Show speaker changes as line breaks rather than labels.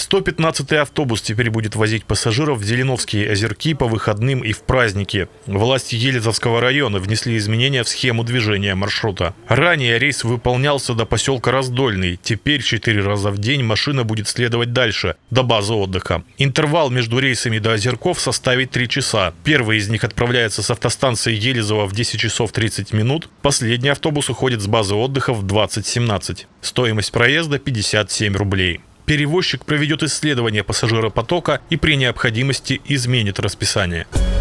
115-й автобус теперь будет возить пассажиров в Зеленовские озерки по выходным и в праздники. Власти Елизовского района внесли изменения в схему движения маршрута. Ранее рейс выполнялся до поселка Раздольный. Теперь 4 раза в день машина будет следовать дальше, до базы отдыха. Интервал между рейсами до озерков составит 3 часа. Первый из них отправляется с автостанции Елизово в 10 часов 30 минут. Последний автобус уходит с базы отдыха в 20:17. Стоимость проезда 57 рублей. Перевозчик проведет исследование пассажиропотока и при необходимости изменит расписание.